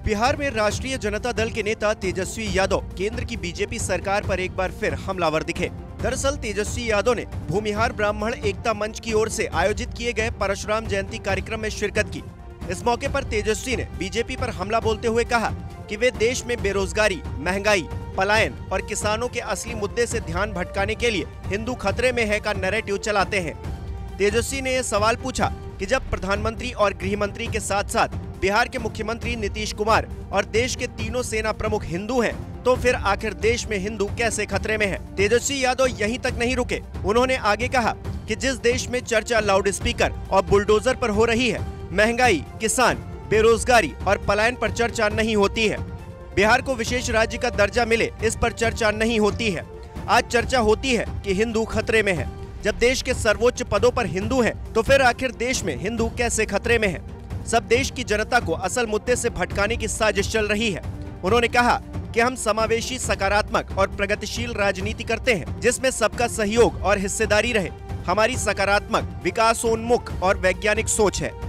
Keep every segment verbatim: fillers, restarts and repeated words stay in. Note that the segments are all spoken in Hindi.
बिहार में राष्ट्रीय जनता दल के नेता तेजस्वी यादव केंद्र की बीजेपी सरकार पर एक बार फिर हमलावर दिखे। दरअसल तेजस्वी यादव ने भूमिहार ब्राह्मण एकता मंच की ओर से आयोजित किए गए परशुराम जयंती कार्यक्रम में शिरकत की। इस मौके पर तेजस्वी ने बीजेपी पर हमला बोलते हुए कहा कि वे देश में बेरोजगारी, महंगाई, पलायन और किसानों के असली मुद्दे से ध्यान भटकाने के लिए हिंदू खतरे में है का नैरेटिव चलाते हैं। तेजस्वी ने यह सवाल पूछा कि जब प्रधानमंत्री और गृह मंत्री के साथ साथ बिहार के मुख्यमंत्री नीतीश कुमार और देश के तीनों सेना प्रमुख हिंदू हैं, तो फिर आखिर देश में हिंदू कैसे खतरे में है। तेजस्वी यादव यहीं तक नहीं रुके। उन्होंने आगे कहा कि जिस देश में चर्चा लाउड स्पीकर और बुलडोजर पर हो रही है, महंगाई, किसान, बेरोजगारी और पलायन पर चर्चा नहीं होती है। बिहार को विशेष राज्य का दर्जा मिले, इस पर चर्चा नहीं होती है। आज चर्चा होती है कि हिंदू खतरे में है। जब देश के सर्वोच्च पदों पर हिंदू हैं, तो फिर आखिर देश में हिंदू कैसे खतरे में है। सब देश की जनता को असल मुद्दे से भटकाने की साजिश चल रही है। उन्होंने कहा कि हम समावेशी, सकारात्मक और प्रगतिशील राजनीति करते हैं, जिसमें सबका सहयोग और हिस्सेदारी रहे। हमारी सकारात्मक, विकासोन्मुख और वैज्ञानिक सोच है।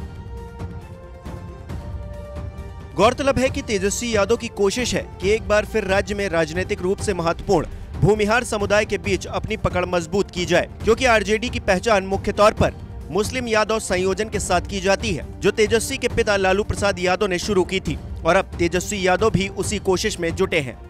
गौरतलब है कि तेजस्वी यादव की कोशिश है कि एक बार फिर राज्य में राजनीतिक रूप से महत्वपूर्ण भूमिहार समुदाय के बीच अपनी पकड़ मजबूत की जाए, क्योंकि आरजेडी की पहचान मुख्य तौर पर मुस्लिम यादव संयोजन के साथ की जाती है, जो तेजस्वी के पिता लालू प्रसाद यादव ने शुरू की थी, और अब तेजस्वी यादव भी उसी कोशिश में जुटे हैं।